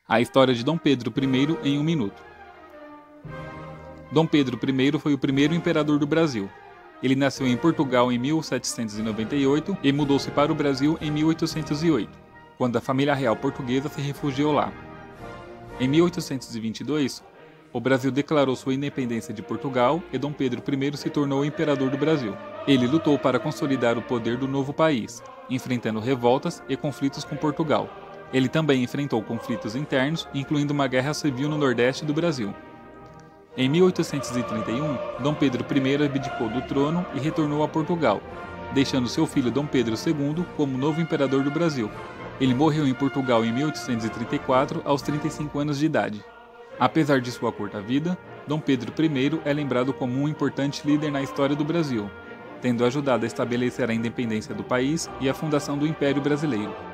A história de Dom Pedro I em um minuto. Dom Pedro I foi o primeiro imperador do Brasil. Ele nasceu em Portugal em 1798 e mudou-se para o Brasil em 1808, quando a família real portuguesa se refugiou lá. Em 1822, o Brasil declarou sua independência de Portugal e Dom Pedro I se tornou o imperador do Brasil. Ele lutou para consolidar o poder do novo país, enfrentando revoltas e conflitos com Portugal. Ele também enfrentou conflitos internos, incluindo uma guerra civil no Nordeste do Brasil. Em 1831, Dom Pedro I abdicou do trono e retornou a Portugal, deixando seu filho Dom Pedro II como novo imperador do Brasil. Ele morreu em Portugal em 1834, aos 35 anos de idade. Apesar de sua curta vida, Dom Pedro I é lembrado como um importante líder na história do Brasil, tendo ajudado a estabelecer a independência do país e a fundação do Império Brasileiro.